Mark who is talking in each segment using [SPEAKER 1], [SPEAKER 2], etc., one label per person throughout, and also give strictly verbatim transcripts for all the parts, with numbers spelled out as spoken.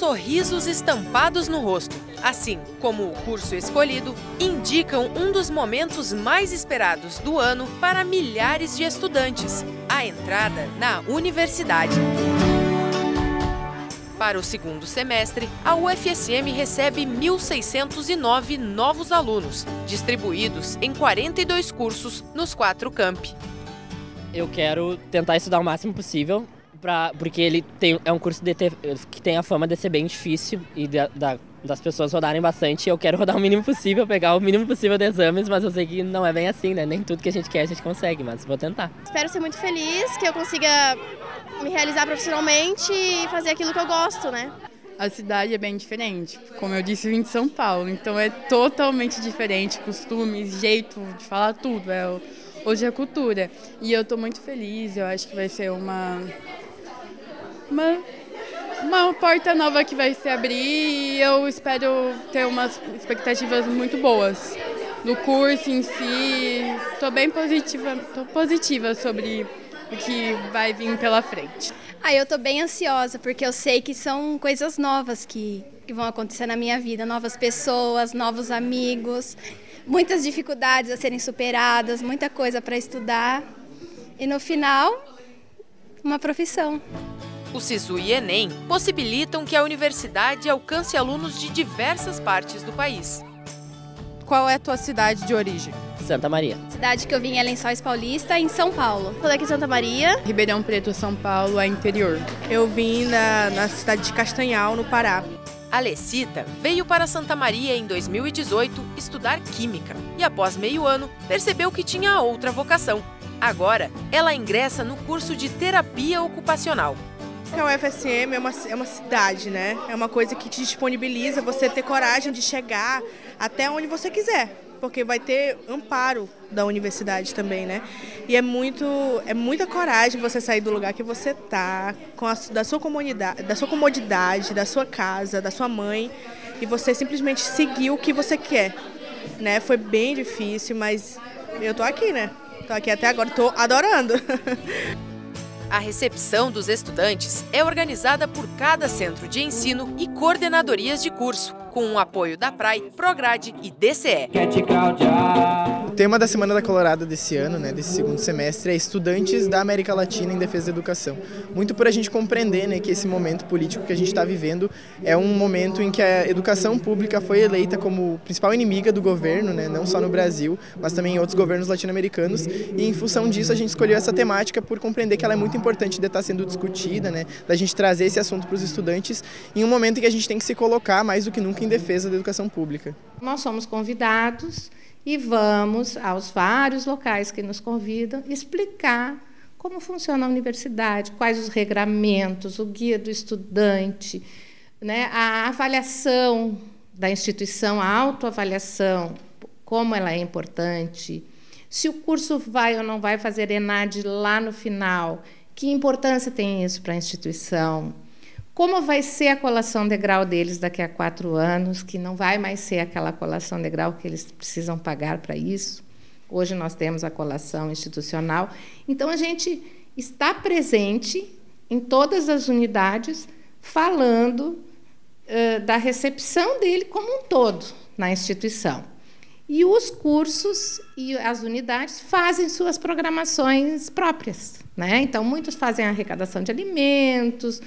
[SPEAKER 1] sorrisos estampados no rosto, assim como o curso escolhido, indicam um dos momentos mais esperados do ano para milhares de estudantes, a entrada na universidade. Para o segundo semestre, a U F S M recebe mil seiscentos e nove novos alunos, distribuídos em quarenta e dois cursos nos quatro campi.
[SPEAKER 2] Eu quero tentar estudar o máximo possível, pra, porque ele tem, é um curso de ter, que tem a fama de ser bem difícil e da, da, das pessoas rodarem bastante. Eu quero rodar o mínimo possível, pegar o mínimo possível de exames, mas eu sei que não é bem assim, né? Nem tudo que a gente quer a gente consegue, mas vou tentar.
[SPEAKER 3] Espero ser muito feliz, que eu consiga me realizar profissionalmente e fazer aquilo que eu gosto, né?
[SPEAKER 4] A cidade é bem diferente, como eu disse, eu vim de São Paulo, então é totalmente diferente, costumes, jeito de falar tudo, é, hoje é cultura. E eu estou muito feliz, eu acho que vai ser uma, uma, uma porta nova que vai se abrir e eu espero ter umas expectativas muito boas do curso em si. Estou bem positiva, tô positiva sobre o que vai vir pela frente.
[SPEAKER 3] Ah, eu tô bem ansiosa, porque eu sei que são coisas novas que, que vão acontecer na minha vida, novas pessoas, novos amigos, muitas dificuldades a serem superadas, muita coisa para estudar e no final, uma profissão.
[SPEAKER 1] O SISU e Enem possibilitam que a universidade alcance alunos de diversas partes do país.
[SPEAKER 5] Qual é a tua cidade de origem?
[SPEAKER 2] Santa Maria.
[SPEAKER 3] A cidade que eu vim é Lençóis Paulista, em São Paulo. Sou daqui de Santa Maria.
[SPEAKER 4] Ribeirão Preto, São Paulo, é interior.
[SPEAKER 5] Eu vim na, na cidade de Castanhal, no Pará.
[SPEAKER 1] A Lecita veio para Santa Maria em dois mil e dezoito estudar Química e, após meio ano, percebeu que tinha outra vocação. Agora, ela ingressa no curso de Terapia Ocupacional.
[SPEAKER 5] A U F S M é uma, é uma cidade, né? É uma coisa que te disponibiliza você ter coragem de chegar até onde você quiser, porque vai ter amparo da universidade também, né? E é muito, é muita coragem você sair do lugar que você tá, com a, da sua comunidade, da sua comodidade, da sua casa, da sua mãe, e você simplesmente seguir o que você quer, né? Foi bem difícil, mas eu tô aqui, né? Tô aqui até agora, tô adorando.
[SPEAKER 1] A recepção dos estudantes é organizada por cada centro de ensino e coordenadorias de curso, com o apoio da P R A I, Prograde e D C E.
[SPEAKER 6] O tema da Semana da Colorado desse ano, né, desse segundo semestre, é Estudantes da América Latina em Defesa da Educação. Muito por a gente compreender, né, que esse momento político que a gente está vivendo é um momento em que a educação pública foi eleita como principal inimiga do governo, né, não só no Brasil, mas também em outros governos latino-americanos. E em função disso a gente escolheu essa temática por compreender que ela é muito importante de estar sendo discutida, né, da gente trazer esse assunto para os estudantes em um momento em que a gente tem que se colocar mais do que nunca em defesa da educação pública.
[SPEAKER 7] Nós somos convidados e vamos aos vários locais que nos convidam explicar como funciona a universidade, quais os regramentos, o guia do estudante, né, a avaliação da instituição, a autoavaliação, como ela é importante, se o curso vai ou não vai fazer ENAD lá no final, que importância tem isso para a instituição, como vai ser a colação de grau deles daqui a quatro anos, que não vai mais ser aquela colação de grau que eles precisam pagar para isso. Hoje nós temos a colação institucional. Então, a gente está presente em todas as unidades, falando uh, da recepção dele como um todo na instituição. E os cursos e as unidades fazem suas programações próprias, né? Então, muitos fazem a arrecadação de alimentos,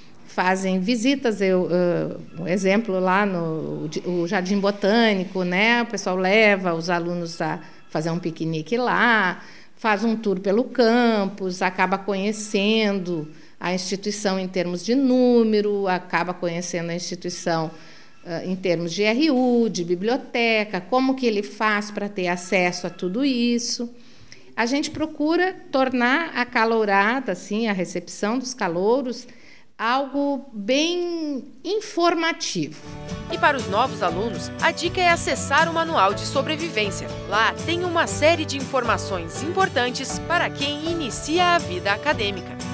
[SPEAKER 7] fazem visitas, eu, uh, um exemplo lá no o Jardim Botânico, né? O pessoal leva os alunos a fazer um piquenique lá, faz um tour pelo campus, acaba conhecendo a instituição em termos de número, acaba conhecendo a instituição uh, em termos de R U, de biblioteca, como que ele faz para ter acesso a tudo isso. A gente procura tornar a calourada, assim, a recepção dos calouros, algo bem informativo.
[SPEAKER 1] E para os novos alunos, a dica é acessar o Manual de Sobrevivência. Lá tem uma série de informações importantes para quem inicia a vida acadêmica.